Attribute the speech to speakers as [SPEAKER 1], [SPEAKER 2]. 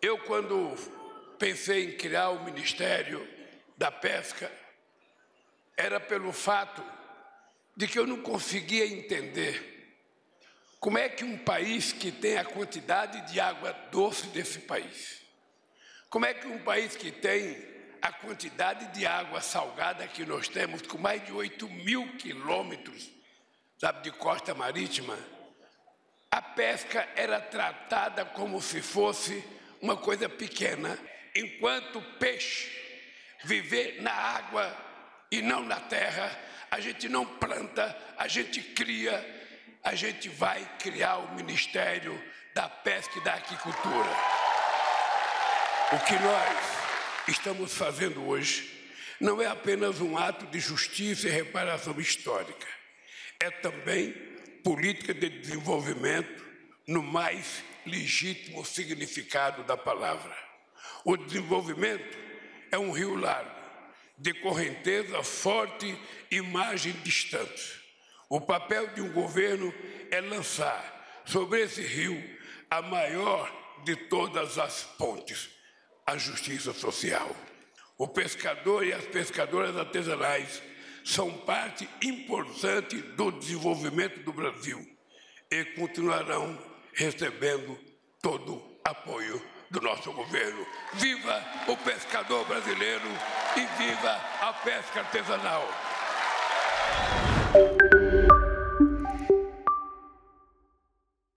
[SPEAKER 1] Eu, quando pensei em criar o Ministério da Pesca, era pelo fato de que eu não conseguia entender como é que um país que tem a quantidade de água doce desse país, como é que um país que tem a quantidade de água salgada que nós temos, com mais de 8.000 quilômetros, de costa marítima, a pesca era tratada como se fosse uma coisa pequena, enquanto o peixe viver na água e não na terra, a gente não planta, a gente cria, a gente vai criar o Ministério da Pesca e da Aquicultura. O que nós estamos fazendo hoje não é apenas um ato de justiça e reparação histórica, é também política de desenvolvimento no mais legítimo significado da palavra. O desenvolvimento é um rio largo, de correnteza forte e margem distante. O papel de um governo é lançar sobre esse rio a maior de todas as pontes, a justiça social. O pescador e as pescadoras artesanais são parte importante do desenvolvimento do Brasil e continuarão recebendo todo o apoio do nosso governo. Viva o pescador brasileiro e viva a pesca artesanal!